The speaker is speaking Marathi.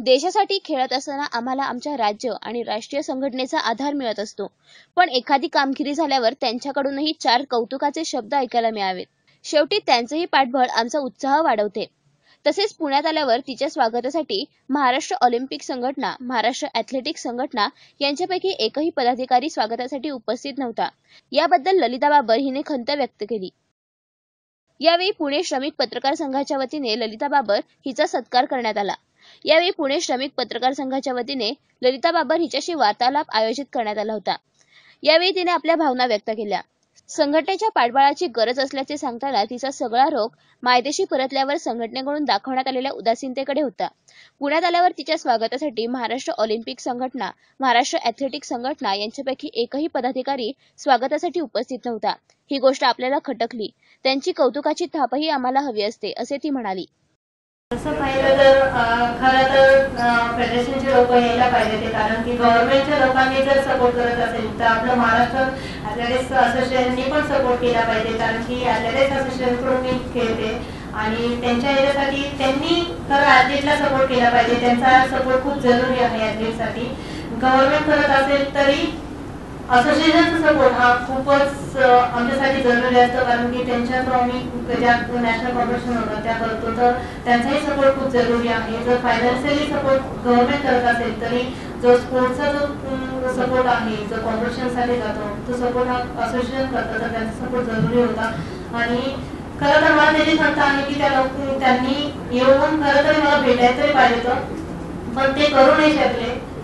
देशासाठी खेळत असताना आम्हाला आमच्या राज्य आणि राष्ट्रीय संघटनेचा आधार मिळत असतो, पण एखादी कामगिरी झाल्यावर त्यांच्याकडूनही 4 कौतुकाचे शब्द ऐकायला मिळावेत. शेवटी त्यांचंही पाठबळ आमचा उत्साह वाढवते. तसेच पुण्यात आल्यावर तिच्या स्वागतासाठी महाराष्ट्र ऑलिम्पिक संघटना, महाराष्ट्र ॲथलेटिक्स संघटना यांच्यापैकी एकही पदाधिकारी स्वागतासाठी उपस्थित नव्हता. याबद्दल ललिता बाबर हिने खंत व्यक्त केली. यावेळी पुणे श्रमिक पत्रकार संघाच्या वतीने ललिता बाबर हिचा सत्कार करण्यात आला. यावेळी पुणे श्रमिक पत्रकार संघाच्या वतीने ललिता बाबर हिच्याशी वार्तालाप आयोजित करण्यात आला होता. यावेळी तिने आपल्या भावना व्यक्त केल्या. संघटनेच्या पाठबळाची गरज असल्याचे सांगताना तिचा सगळा रोग मायदेशी परतल्यावर संघटनेकडून दाखवण्यात आलेल्या उदासीनतेकडे होता. पुण्यात आल्यावर तिच्या स्वागतासाठी महाराष्ट्र ऑलिम्पिक संघटना, महाराष्ट्र ॲथलेटिक्स संघटना यांच्यापैकी एकही पदाधिकारी स्वागतासाठी उपस्थित नव्हता. ही गोष्ट आपल्याला खटकली. त्यांची कौतुकाची थापही आम्हाला हवी असते, असे ती म्हणाली. असं पाहिलं तर खरं तर फेडरेशनचे लोक यायला पाहिजे, कारण की गव्हर्नमेंटच्या लोकांनी जर सपोर्ट करत असेल तर आपलं महाराष्ट्र ॲथलेटिक्स असोसिएशननी पण सपोर्ट केला पाहिजे, कारण की ॲथलेटिक्स असोसिएशनकडून मी खेळते आणि त्यांच्या याच्यासाठी त्यांनी खरं ॲथलीटला सपोर्ट केला पाहिजे. त्यांचा सपोर्ट खूप जरुरी आहे ॲथलीटसाठी. गव्हर्नमेंट करत असेल तरी असोसिएशनचा सपोर्ट हा खूपच आमच्यासाठी जरुरी असतो, कारण की त्यांच्या थ्रू आम्ही ज्या नॅशनल कॉम्पिटिशन होतात त्या करतो, तर त्यांचाही सपोर्ट खूप जरुरी आहे. जर फायनान्शियली सपोर्ट गव्हर्नमेंट करत असेल तरी जो स्पोर्ट्सचा जो सपोर्ट आहे, जो कॉम्पिटिशनसाठी जातो तो सपोर्ट हा असोसिएशन करतं, तर त्यांचा सपोर्ट जरुरी होता. आणि खरं तर मला त्याची खंत आहे की त्यांनी येऊन खरं तरी मला भेटायचं तरी पाहिजे होतं, पण ते करू नाही शकले.